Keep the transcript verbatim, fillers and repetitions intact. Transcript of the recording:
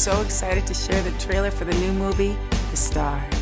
so excited to share the trailer for the new movie, The Star.